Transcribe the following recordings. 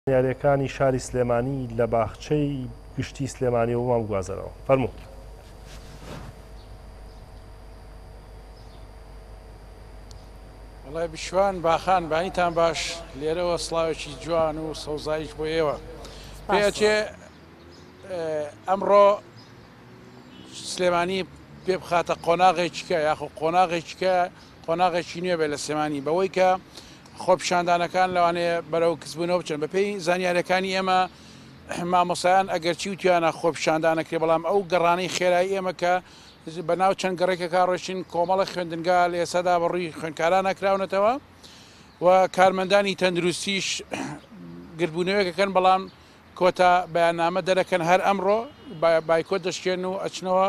یاریەکانی شاری سلێمانی لە باخچەی گشتی سلێمانی و مام گوازەرەوە فەرموو. وڵای بشوان باخان بانیتان باش لێرەوە سڵاوێکی جوان و سەوزاییش بۆ ئێوە پێچێ ئەمڕۆ سلێمانی پێ بخاتە قۆناغێکیکە یاخۆ قۆناغێکیکە قۆناغێکی نوێ بێ لە سلێمانی بەوەی کە خۆپیشاندانەکان لەوانەیە بەرەو کەسبوونەوە بچن بەپێی زانیاریەکانی ئێمە مامۆسایان ئەگەرچی وتیانە خۆپیشاندانەکرێ بەڵام ئەو گەڕانەی خێرایی ئێمە کە بەناو چەند گەڕێکە ڕۆشین کۆمەڵە خوێندنگا لە ئێسادا بەڕووی خوێندکاران نەکراونەتەوە و کارمەندانی تەندروستیش گربوونەوەیەکەکەن بەڵام کۆتا بەیاننامە دەرەکەن هەر ئەمڕۆ بایکۆت دەشکێن و ئەچنەوە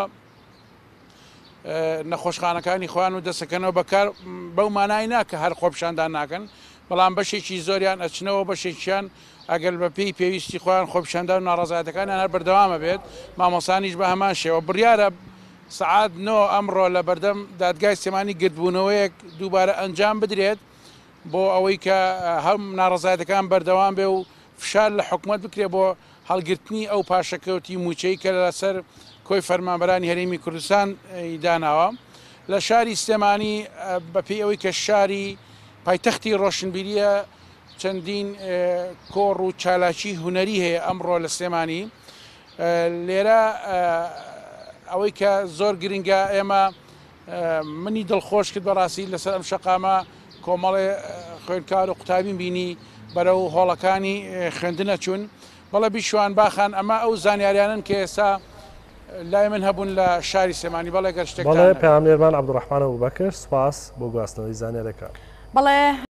نەخۆشخانەکانی خوان و دەسەکەنەوە بەکار بەو مانای ناکە هەر خۆپیشاندان ناکەن بەڵام بەشێکی زۆریان ئەچنەوە بەشێکیان ئەگەر بە پێی پێویستی خۆیان خۆپیشاندان و ناڕەزایەتەکانیان هەر بەردەوامە بێت مامۆسانیش بە هەمان شێوە بڕیارە سعات 9 ئەمڕۆ لە بەردەم دادگای سلێمانی گردبوونەوەیەک دووبارە ئەنجام بدرێت بۆ ئەوەی کە هەم ناڕەزایەتەکان بەردەوام بێ و فشار لە حکوومەت بکرێت بۆ هەڵگرتنی ئەو پاشەکەوتی موچەی کە لەسەر کۆی فەرمانبەرانی هەرێمی کوردستان داناوە لە شاری سلێمانی بەپێی ئەوەی کە شاری پایتەختی ڕۆشنبیریە چەندین کۆڕ و چالاکی هونەری هەیە ئەمڕۆ لە سلێمانی لێرە ئەوەی کە زۆر گرنگە ئێمە منی دڵخۆش کرد بەڕاستی لەسەر ئەم شەقامە کۆمەڵێ خوێندکار و قوتابین بینی بەرەو هۆڵەکانی خوێندنە چوون بەڵێ بیشوان باخان ئەمە ئەو زانیاریانن کە ئێستا لای من هەبوون لە شاری سلێمانی بەڵێ گەر شتێک بەڵێ پەیامنێرمان عەبدوڕەحمان ئەبوبەکر سوپاس بۆ گواستنەوەی زانیاریەکان. بەڵێ